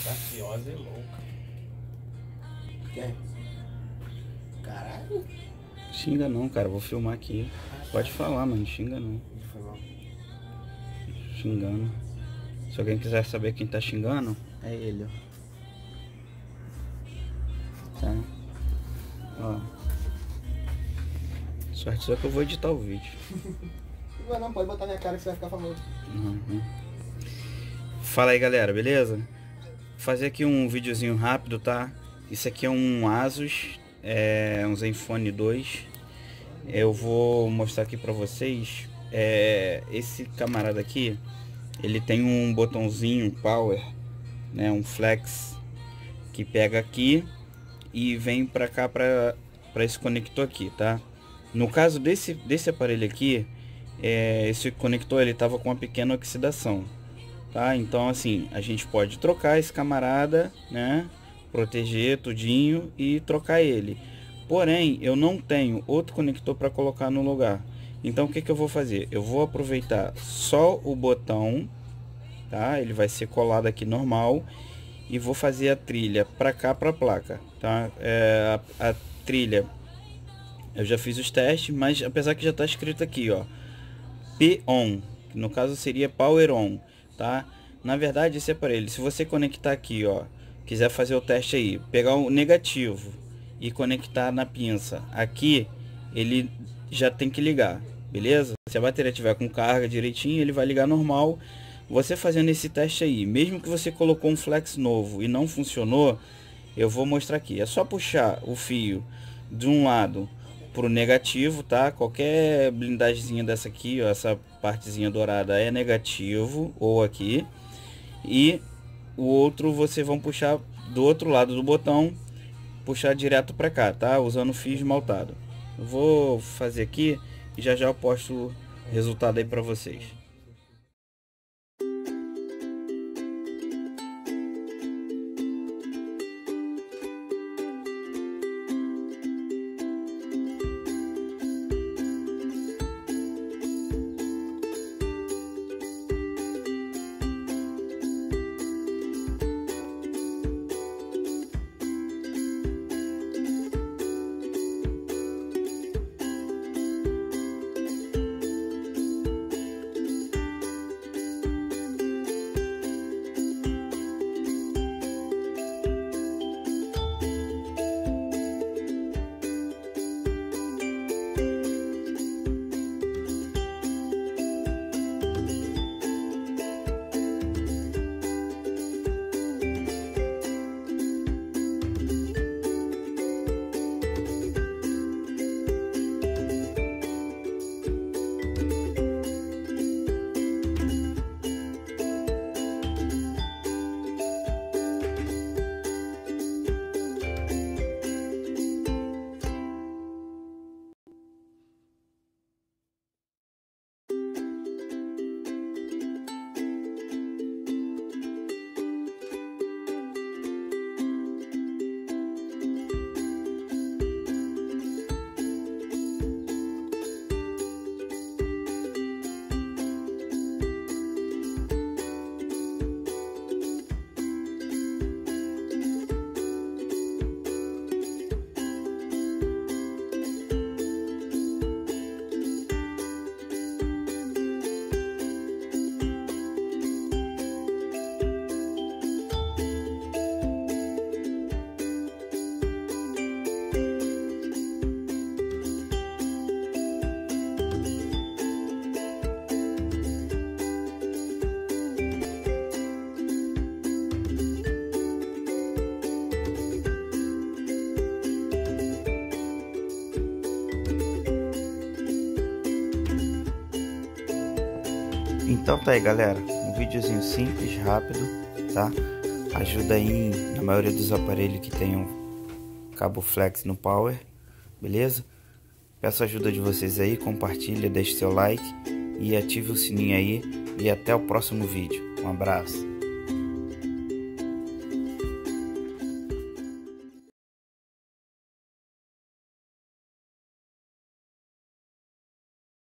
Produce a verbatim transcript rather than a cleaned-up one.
Graciosa é louca. Quem? Caralho. Xinga não, cara. Vou filmar aqui. Pode falar, mano. Xinga não. Foi mal. Xingando. Se alguém quiser saber quem tá xingando, é ele, ó. Tá? Ó. Sorte só que eu vou editar o vídeo. Não vai não, pode botar na cara que você vai ficar famoso. Uhum. Fala aí, galera, beleza? Vou fazer aqui um videozinho rápido, tá? Isso aqui é um Asus, é um Zenfone dois. Eu vou mostrar aqui pra vocês. É, esse camarada aqui, ele tem um botãozinho Power, né? Um flex que pega aqui e vem pra cá, pra, pra esse conector aqui, tá? No caso desse, desse aparelho aqui, é, esse conector ele tava com uma pequena oxidação, tá? Então assim, a gente pode trocar esse camarada, né? Proteger tudinho e trocar ele. Porém, eu não tenho outro conector para colocar no lugar. Então o que que eu vou fazer? Eu vou aproveitar só o botão, tá? Ele vai ser colado aqui normal e vou fazer a trilha para cá, para a placa, tá? É, a, a trilha eu já fiz os testes, mas apesar que já está escrito aqui, ó, P on, que no caso seria Power on, tá? Na verdade esse aparelho, se você conectar aqui, ó, quiser fazer o teste aí, pegar o negativo e conectar na pinça aqui, ele já tem que ligar, beleza? Se a bateria tiver com carga direitinho, ele vai ligar normal. Você fazendo esse teste aí, mesmo que você colocou um flex novo e não funcionou, eu vou mostrar aqui. É só puxar o fio de um lado pro negativo, tá? Qualquer blindagemzinha dessa aqui, ó, essa partezinha dourada é negativo, ou aqui. E o outro você vão puxar do outro lado do botão, puxar direto para cá, tá? Usando fio esmaltado. Eu vou fazer aqui e já já eu posto o resultado aí para vocês. Então tá aí, galera, um videozinho simples, rápido, tá? Ajuda aí na maioria dos aparelhos que tenham cabo flex no power, beleza? Peço a ajuda de vocês aí, compartilha, deixe seu like e ative o sininho aí, e até o próximo vídeo. Um abraço.